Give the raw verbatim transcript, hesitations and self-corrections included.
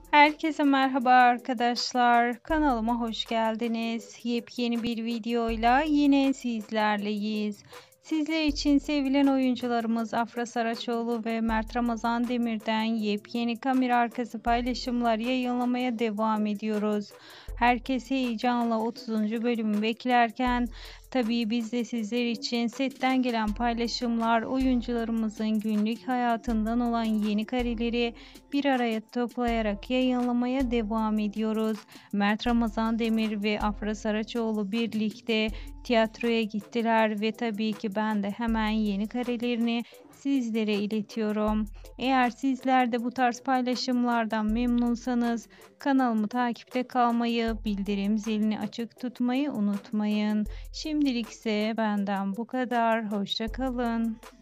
Herkese merhaba arkadaşlar. Kanalıma hoş geldiniz. Yepyeni bir videoyla yine sizlerleyiz. Sizler için sevilen oyuncularımız Afra Saraçoğlu ve Mert Ramazan Demir'den yepyeni kamera arkası paylaşımlar yayınlamaya devam ediyoruz. Herkes heyecanla otuzuncu bölümü beklerken tabii biz de sizler için setten gelen paylaşımlar, oyuncularımızın günlük hayatından olan yeni kareleri bir araya toplayarak yayınlamaya devam ediyoruz. Mert Ramazan Demir ve Afra Saraçoğlu birlikte tiyatroya gittiler ve tabii ki ben de hemen yeni karelerini sizlere iletiyorum. Eğer sizler de bu tarz paylaşımlardan memnunsanız kanalımı takipte kalmayı, bildirim zilini açık tutmayı unutmayın. Şimdilik ise benden bu kadar. Hoşça kalın.